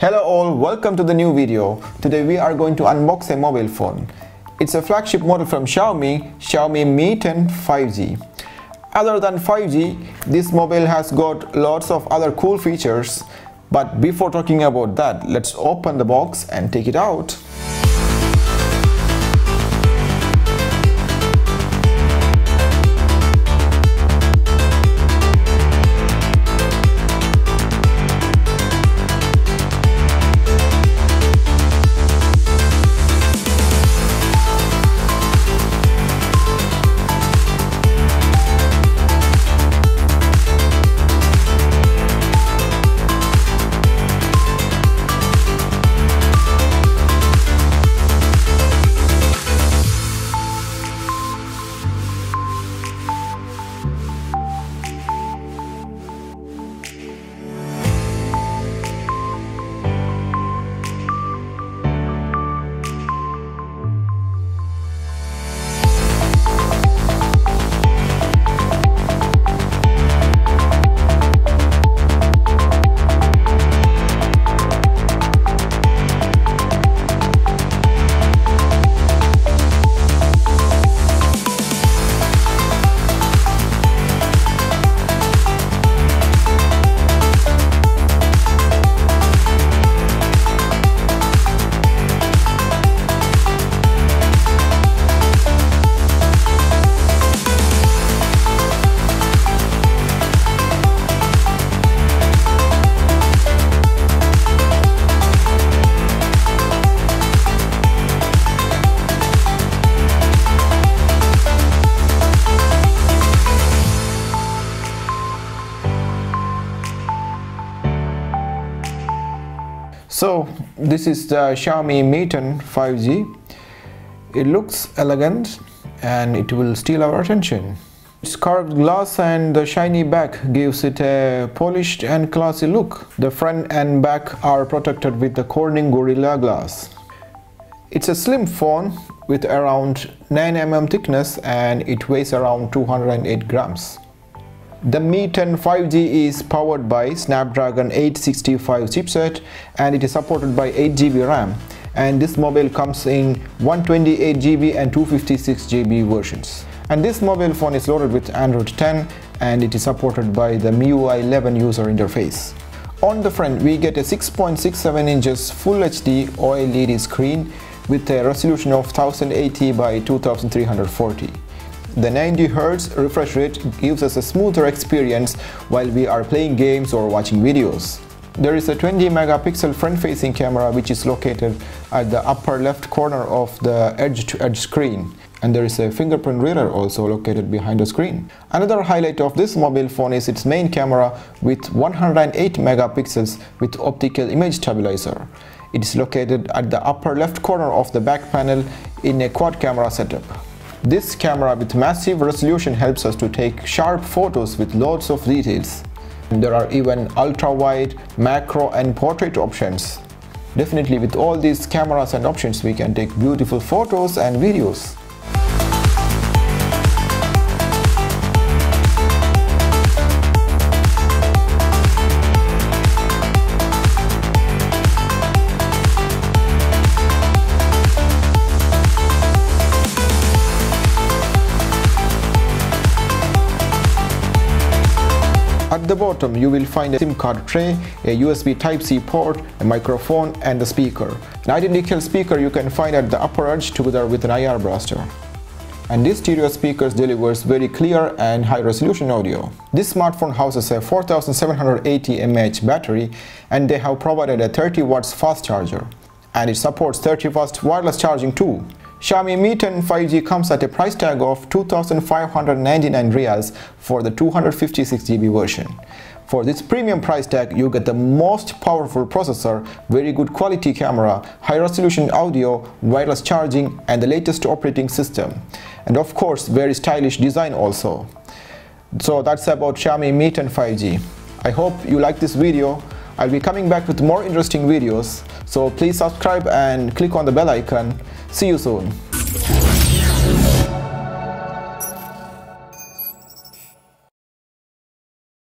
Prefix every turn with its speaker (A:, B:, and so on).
A: Hello all, welcome to the new video. Today we are going to unbox a mobile phone. It's a flagship model from Xiaomi Mi 10 5G. Other than 5G, this mobile has got lots of other cool features. But before talking about that, let's open the box and take it out. So this is the Xiaomi Mi 10 5G. It looks elegant and it will steal our attention. Its carved glass and the shiny back gives it a polished and classy look. The front and back are protected with the Corning Gorilla Glass. It's a slim phone with around 9 mm thickness and it weighs around 208 grams. The Mi 10 5G is powered by Snapdragon 865 chipset and it is supported by 8GB RAM, and this mobile comes in 128GB and 256GB versions. And this mobile phone is loaded with Android 10 and it is supported by the MIUI 11 user interface. On the front we get a 6.67 inches Full HD OLED screen with a resolution of 1080 by 2340. The 90Hz refresh rate gives us a smoother experience while we are playing games or watching videos. There is a 20 megapixel front-facing camera which is located at the upper left corner of the edge-to-edge screen, and there is a fingerprint reader also located behind the screen. Another highlight of this mobile phone is its main camera with 108 megapixels with optical image stabilizer. It is located at the upper left corner of the back panel in a quad camera setup. This camera with massive resolution helps us to take sharp photos with lots of details. There are even ultra-wide, macro and portrait options. Definitely with all these cameras and options we can take beautiful photos and videos. At the bottom you will find a SIM card tray, a USB Type-C port, a microphone and a speaker. An identical speaker you can find at the upper edge together with an IR blaster. And this stereo speakers delivers very clear and high resolution audio. This smartphone houses a 4780 mAh battery and they have provided a 30 watts fast charger. And it supports 30 watts wireless charging too. Xiaomi Mi 10 5G comes at a price tag of 2,599 Riyals for the 256GB version. For this premium price tag you get the most powerful processor, very good quality camera, high resolution audio, wireless charging and the latest operating system. And of course very stylish design also. So that's about Xiaomi Mi 10 5G. I hope you like this video. I'll be coming back with more interesting videos, so please subscribe and click on the bell icon. See you soon.